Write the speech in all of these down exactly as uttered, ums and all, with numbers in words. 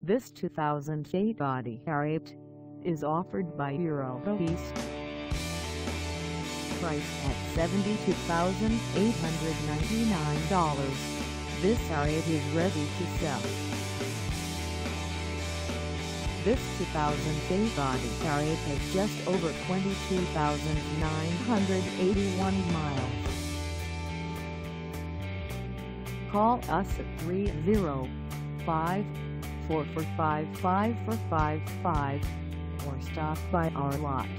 This two thousand eight Audi R eight is offered by Eurotoys. Priced at seventy-two thousand eight hundred ninety-nine dollars, this R eight is ready to sell. This two thousand eight Audi R eight has just over twenty-two thousand nine hundred eighty-one miles. Call us at three oh five, four four five, five four five five or stop by our lot.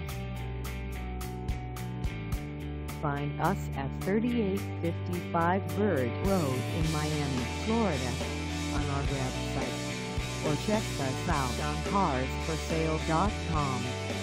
Find us at thirty-eight fifty-five Bird Road in Miami, Florida, on our website, or check us out on cars for sale dot com.